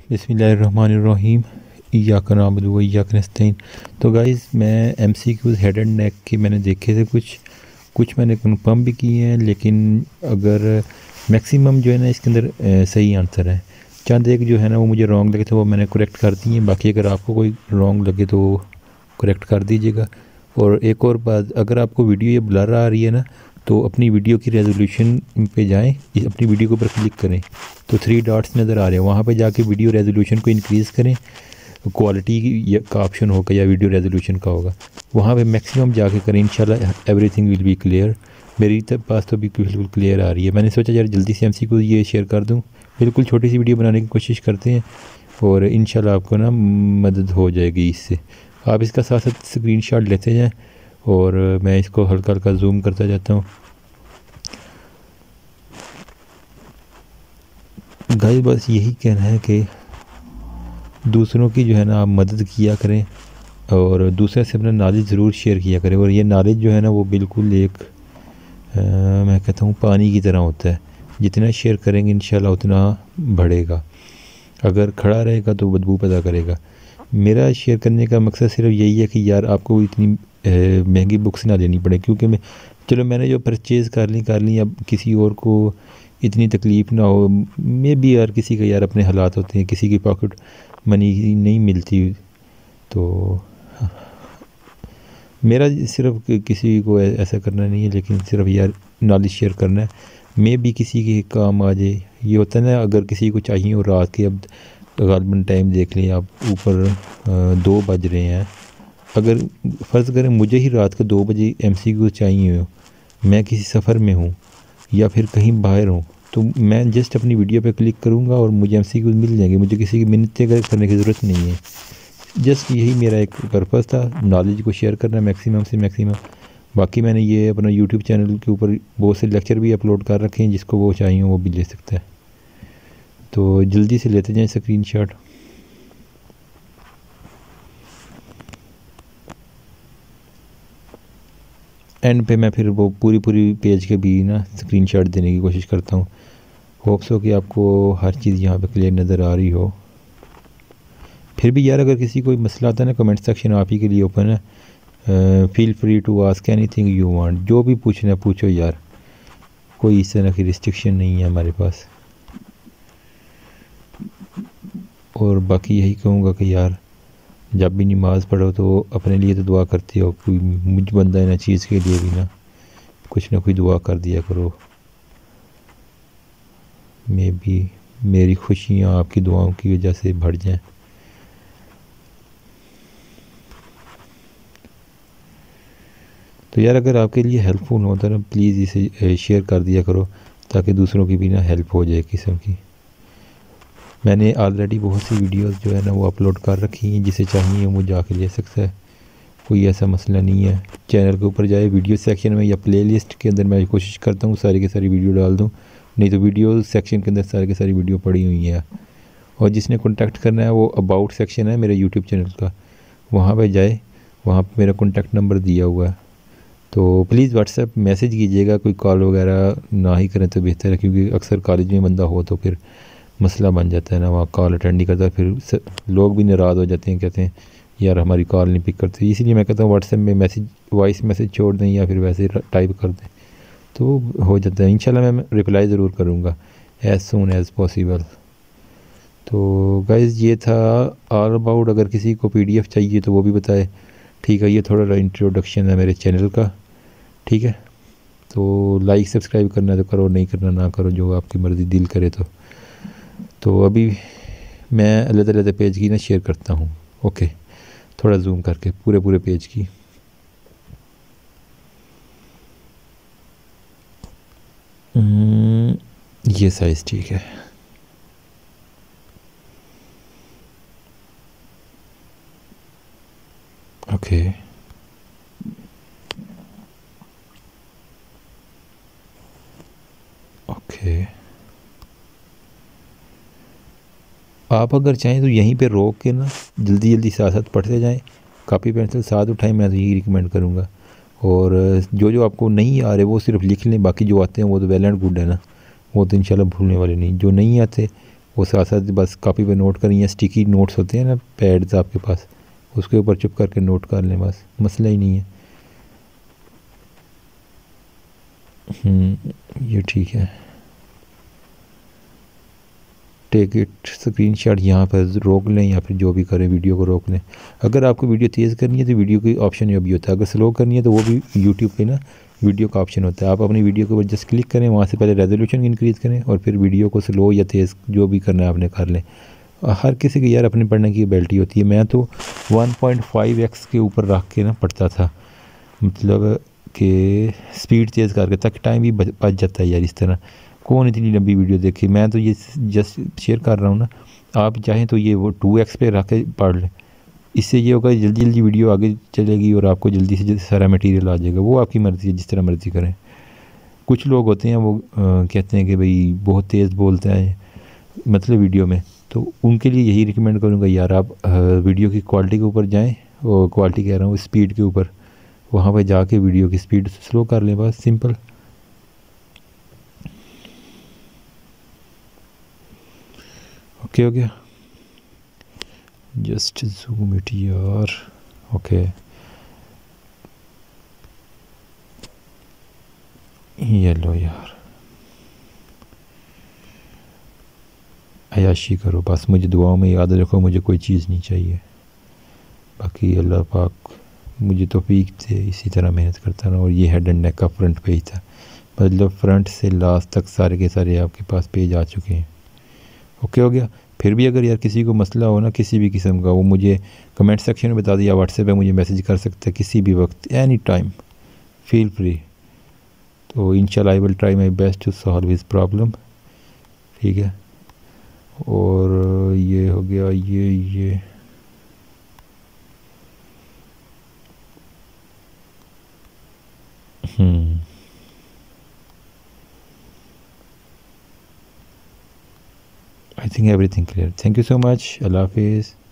बिस्मिल्लाहिर्रहमानिर्रहीम इय्याका नअबुदु व इय्याका नस्तईन। तो गाइज़ मैं एमसीक्यूज़ हेड एंड नेक के मैंने देखे थे, कुछ मैंने कंफर्म भी किए हैं, लेकिन अगर मैक्सिमम जो है ना इसके अंदर सही आंसर है। चंद एक जो है ना वो मुझे रॉन्ग लगे तो वो मैंने करेक्ट कर दिए हैं। बाकी अगर आपको कोई रॉन्ग लगे तो करेक्ट कर दीजिएगा। और एक और बात, अगर आपको वीडियो ये ब्लर आ रही है ना तो अपनी वीडियो की रेजोल्यूशन पे जाएं, अपनी वीडियो के ऊपर क्लिक करें तो 3 डॉट्स नज़र आ रहे हैं, वहाँ पे जाके वीडियो रेजोल्यूशन को इंक्रीज़ करें। क्वालिटी का ऑप्शन होगा या वीडियो रेजोल्यूशन का होगा, वहाँ पे मैक्सिमम जाके करें। इंशाल्लाह एवरीथिंग विल बी क्लियर। मेरी पास तो भी बिल्कुल क्लियर आ रही है। मैंने सोचा यार जल्दी से एमसी को ये शेयर कर दूँ। बिल्कुल छोटी सी वीडियो बनाने की कोशिश करते हैं और इंशाल्लाह आपको ना मदद हो जाएगी इससे। आप इसका साथ साथ स्क्रीनशॉट लेते जाएं और मैं इसको हल्का हल्का जूम करता जाता हूँ। गाइस बस यही कहना है कि दूसरों की जो है ना आप मदद किया करें और दूसरे से अपना नॉलेज ज़रूर शेयर किया करें। और ये नॉलेज जो है ना वो बिल्कुल एक मैं कहता हूँ पानी की तरह होता है, जितना शेयर करेंगे इंशाल्लाह उतना बढ़ेगा। अगर खड़ा रहेगा तो बदबू पैदा करेगा। मेरा शेयर करने का मकसद सिर्फ यही है कि यार आपको इतनी महंगी बुक्स ना लेनी पड़े, क्योंकि मैंने जो परचेज़ कर ली, अब किसी और को इतनी तकलीफ़ ना हो। मे भी यार किसी के यार अपने हालात होते हैं, किसी की पॉकेट मनी नहीं मिलती। तो मेरा सिर्फ किसी को ऐसा करना नहीं है, लेकिन सिर्फ यार नॉलेज शेयर करना है। मे भी किसी के काम आ जाए। ये होता है ना, अगर किसी को चाहिए और रात के, अब गालिबन टाइम देख लें आप, ऊपर 2 बज रहे हैं। अगर फ़र्ज़ करें मुझे ही रात को 2 बजे एमसीक्यू चाहिए हो, मैं किसी सफ़र में हूँ या फिर कहीं बाहर हूँ, तो मैं जस्ट अपनी वीडियो पे क्लिक करूँगा और मुझे एमसीक्यू मिल जाएंगे। मुझे किसी की मिन्नतें करने की ज़रूरत नहीं है। जस्ट यही मेरा एक पर्पज़ था, नॉलेज को शेयर करना मैक्सिमम से मैक्सिमम। बाकी मैंने ये अपना यूट्यूब चैनल के ऊपर बहुत से लेक्चर भी अपलोड कर रखे हैं, जिसको वो चाहिए वो भी ले सकता है। तो जल्दी से लेते जाएं स्क्रीनशॉट। एंड पे मैं फिर वो पूरी पेज के भी ना स्क्रीनशॉट देने की कोशिश करता हूँ। होप्स हो कि आपको हर चीज़ यहाँ पे क्लियर नज़र आ रही हो। फिर भी यार अगर किसी कोई मसला आता है ना, कमेंट सेक्शन आप ही के लिए ओपन है। Feel free to ask anything you want. जो भी पूछना है पूछो यार, कोई इस तरह की रिस्ट्रिक्शन नहीं है हमारे पास। और बाकी यही कहूँगा कि यार जब भी नमाज़ पढ़ो तो अपने लिए तो दुआ करते हो, कोई मुझ बंदा है ना चीज़ के लिए भी ना कुछ ना कोई दुआ कर दिया करो। मे भी मेरी खुशियाँ आपकी दुआओं की वजह से बढ़ जाएं। तो यार अगर आपके लिए हेल्पफुल होता है ना, प्लीज़ इसे शेयर कर दिया करो ताकि दूसरों की भी ना हेल्प हो जाए किस्म की। मैंने ऑलरेडी बहुत सी वीडियोस जो है ना वो अपलोड कर रखी हैं, जिसे चाहिए वो जाके ले सकता है, कोई ऐसा मसला नहीं है। चैनल के ऊपर जाए, वीडियो सेक्शन में या प्लेलिस्ट के अंदर मैं कोशिश करता हूँ सारी की सारी वीडियो डाल दूँ, नहीं तो वीडियो सेक्शन के अंदर सारी की सारी वीडियो पड़ी हुई है। और जिसने कॉन्टैक्ट करना है वो अबाउट सेक्शन है मेरे यूट्यूब चैनल का, वहाँ पर जाए, वहाँ पर मेरा कॉन्टैक्ट नंबर दिया हुआ है। तो प्लीज़ व्हाट्सएप मैसेज कीजिएगा, कोई कॉल वगैरह ना ही करें तो बेहतर है, क्योंकि अक्सर कॉलेज में बंदा हो तो फिर मसला बन जाता है ना, वहाँ कॉल अटेंड नहीं करता, फिर लोग भी नाराज़ हो जाते हैं, कहते हैं यार हमारी कॉल नहीं पिक करते। इसलिए मैं कहता हूँ व्हाट्सएप में मैसेज, वॉइस मैसेज छोड़ दें या फिर वैसे टाइप कर दें तो हो जाता है। इंशाल्लाह मैं रिप्लाई ज़रूर करूँगा एज़ सून एज़ पॉसिबल। तो गाइज़ ये था ऑल अबाउट। अगर किसी को PDF चाहिए तो वो भी बताए, ठीक है। ये थोड़ा इंट्रोडक्शन है मेरे चैनल का, ठीक है। तो लाइक सब्सक्राइब करना तो करो, नहीं करना ना करो, जो आपकी मर्ज़ी दिल करे। तो अभी मैं अलग-अलग पेज की ना शेयर करता हूँ। ओके, थोड़ा जूम करके पूरे पेज की। ये साइज़ ठीक है। Okay, okay. आप अगर चाहें तो यहीं पे रोक के ना जल्दी साथ साथ पढ़ते जाएं, कॉपी पेंसिल साथ उठाएं, मैं तो यही रिकमेंड करूँगा। और जो आपको नहीं आ रहे वो सिर्फ लिख लें, बाकी जो आते हैं वो तो वेल एंड गुड है ना, वो तो इंशाल्लाह भूलने वाले नहीं। जो नहीं आते वो साथ साथ बस कॉपी पे नोट करें, या स्टिकी नोट्स होते हैं ना पैड्स आपके पास, उसके ऊपर चुप करके नोट कर लें, बस मसला ही नहीं है। ये ठीक है। टेक इट स्क्रीनशॉट, यहाँ पर रोक लें या फिर जो भी करें वीडियो को रोक लें। अगर आपको वीडियो तेज़ करनी है तो वीडियो की ऑप्शन ये भी होता है, अगर स्लो करनी है तो वो भी यूट्यूब पे ना वीडियो का ऑप्शन होता है। आप अपनी वीडियो के ऊपर जस्ट क्लिक करें, वहाँ से पहले रेजोल्यूशन इंक्रीज़ करें और फिर वीडियो को स्लो या तेज़ जो भी करना है आपने कर लें। हर किसी की यार अपने पढ़ने की एबिलिटी होती है। मैं तो 1.5x के ऊपर रख के ना पढ़ता था, मतलब कि स्पीड तेज़ करके, तक टाइम भी बच जाता है यार। इस तरह कौन इतनी लंबी वीडियो देखे, मैं तो ये जस्ट शेयर कर रहा हूँ ना। आप चाहें तो ये वो 2x पे रख के पढ़ लें, इससे ये होगा जल्दी जल्दी वीडियो आगे चलेगी और आपको जल्दी से जल्दी सारा मटेरियल आ जाएगा। वो आपकी मर्ज़ी है, जिस तरह मर्ज़ी करें। कुछ लोग होते हैं वो कहते हैं कि भाई बहुत तेज़ बोलते हैं मतलब वीडियो में, तो उनके लिए यही रिकमेंड करूँगा यार, आप वीडियो की क्वालिटी के ऊपर जाएँ, और क्वालिटी कह रहा हूँ स्पीड के ऊपर, वहाँ पर जाके वीडियो की स्पीड स्लो कर लें, बस सिंपल। ओके हो गया, जस्ट जूम इट यार। ओके ये लो यार, अयाशी करो बस, मुझे दुआओं में याद रखो, मुझे कोई चीज़ नहीं चाहिए। बाकी अल्लाह पाक मुझे तौफीक दे, इसी तरह मेहनत करता रहा। और ये हेड एंड नेक का फ्रंट पेज था, मतलब फ्रंट से लास्ट तक सारे के सारे आपके पास पेज आ चुके हैं। ओके हो गया। फिर भी अगर यार किसी को मसला हो ना किसी भी किस्म का, वो मुझे कमेंट सेक्शन में बता दिया, व्हाट्सएप पे मुझे मैसेज कर सकते हैं किसी भी वक्त, एनी टाइम, फील फ्री। तो इंशाल्लाह I will try my best to solve his problem. ठीक है, और ये हो गया ये I think everything clear. Thank you so much. Allah Hafiz.